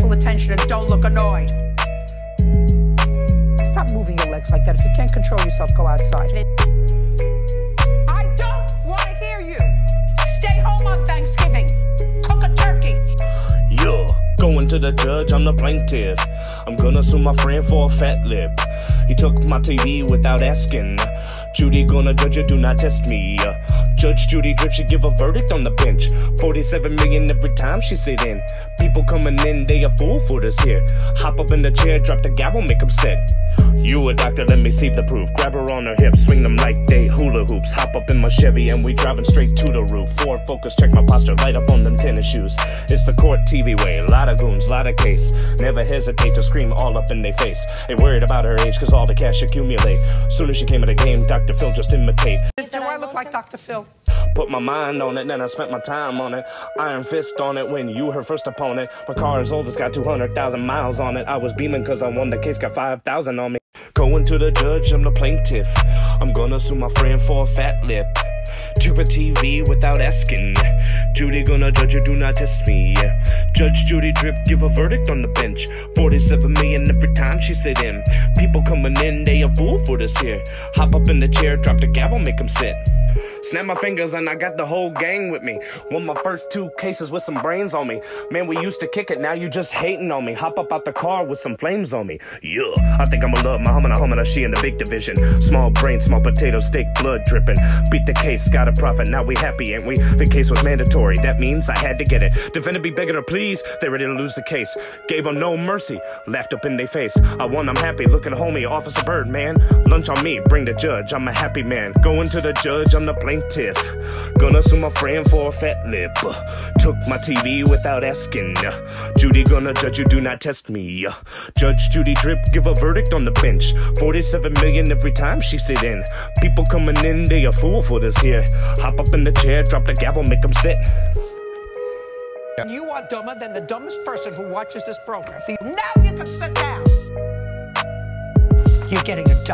full attention and don't look annoyed. Stop moving your legs like that. If you can't control yourself, go outside. I don't want to hear you. Stay home on Thanksgiving. Cook a turkey. Yeah, going to the judge, I'm the plaintiff. I'm gonna sue my friend for a fat lip. He took my TV without asking. Judy gonna judge you, do not test me. Judge Judy Dripp should give a verdict on the bench. 47 million every time she sit in. People coming in, they a fool for this here. Hop up in the chair, drop the gavel, make them sit. You a doctor, let me see the proof. Grab her on her hips, swing them like they hula hoops. Hop up in my Chevy and we driving straight to the roof. Ford Focus, check my posture, light up on them tennis shoes. It's the court TV way, lot of goons, lot of case. Never hesitate to scream all up in their face. Ain't worried about her age, cause all the cash accumulate. Soon as she came in the game, Dr. Phil just imitate. Do I look like Dr. Phil? Put my mind on it, then I spent my time on it. Iron fist on it when you her first opponent. My car is old, it's got 200,000 miles on it. I was beaming cause I won the case, got 5,000 on me. Going to the judge, I'm the plaintiff. I'm gonna sue my friend for a fat lip. Took a TV without asking. Judy gonna judge you, do not test me. Judge Judy Dripp, give a verdict on the bench. 47 million every time she sit in. People coming in, they a fool for this here. Hop up in the chair, drop the gavel, make them sit. Snap my fingers and I got the whole gang with me. Won my first 2 cases with some brains on me. Man, we used to kick it, now you just hating on me. Hop up out the car with some flames on me. Yeah, I think I'ma love my humana, she in the big division. Small brain, small potato, steak, blood dripping. Beat the case, got a profit, now we happy, ain't we? The case was mandatory, that means I had to get it. Defendant be begging her please, they ready to lose the case. Gave them no mercy, laughed up in their face. I won, I'm happy, look at homie, Officer Bird, man. Lunch on me, bring the judge, I'm a happy man. Going to the judge, I'm the plaintiff. Gonna sue my friend for a fat lip. Took my TV without asking. Judy gonna judge you, do not test me. Judge Judy Dripp, give a verdict on the bench. 47 million every time she sit in. People coming in, they a fool for this here. Hop up in the chair, drop the gavel, make them sit. You are dumber than the dumbest person who watches this program. See, now you can sit down. You're getting $1.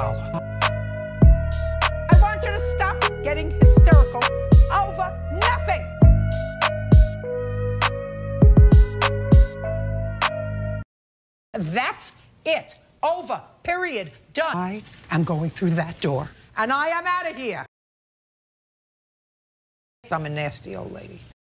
I want you to stop getting hysterical over nothing. That's it. Over. Period. Done. I am going through that door. And I am out of here. I'm a nasty old lady.